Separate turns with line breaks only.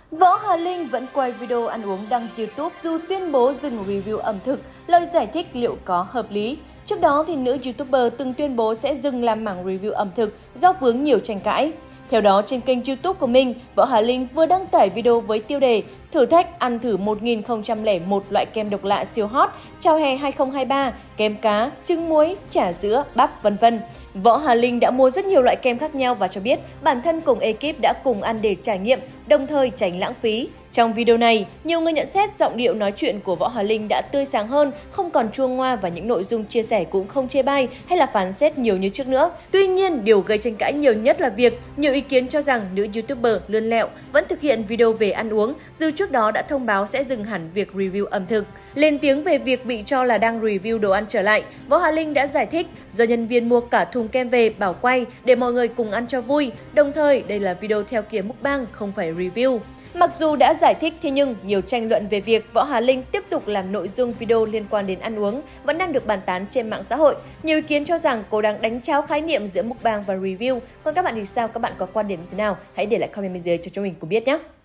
Võ Hà Linh vẫn quay video ăn uống đăng YouTube dù tuyên bố dừng review ẩm thực, lời giải thích liệu có hợp lý. Trước đó, nữ YouTuber từng tuyên bố sẽ dừng làm mảng review ẩm thực do vướng nhiều tranh cãi. Theo đó, trên kênh YouTube của mình, Võ Hà Linh vừa đăng tải video với tiêu đề thử thách ăn thử 1001 loại kem độc lạ siêu hot, chào hè 2023, kem cá, trứng muối, chả sữa, bắp, vân vân. Võ Hà Linh đã mua rất nhiều loại kem khác nhau và cho biết bản thân cùng ekip đã cùng ăn để trải nghiệm, đồng thời tránh lãng phí. Trong video này, nhiều người nhận xét giọng điệu nói chuyện của Võ Hà Linh đã tươi sáng hơn, không còn chua ngoa và những nội dung chia sẻ cũng không chê bai hay là phán xét nhiều như trước nữa. Tuy nhiên, điều gây tranh cãi nhiều nhất là việc nhiều ý kiến cho rằng nữ YouTuber lươn lẹo vẫn thực hiện video về ăn uống, dù trước đó đã thông báo sẽ dừng hẳn việc review ẩm thực. Lên tiếng về việc bị cho là đang review đồ ăn trở lại, Võ Hà Linh đã giải thích do nhân viên mua cả thùng kem về bảo quay để mọi người cùng ăn cho vui, đồng thời đây là video theo kiểu mukbang không phải review. Mặc dù đã giải thích thế nhưng nhiều tranh luận về việc Võ Hà Linh tiếp tục làm nội dung video liên quan đến ăn uống vẫn đang được bàn tán trên mạng xã hội. Nhiều ý kiến cho rằng cô đang đánh tráo khái niệm giữa mukbang và review. Còn các bạn thì sao? Các bạn có quan điểm như thế nào? Hãy để lại comment bên dưới cho chúng mình cùng biết nhé!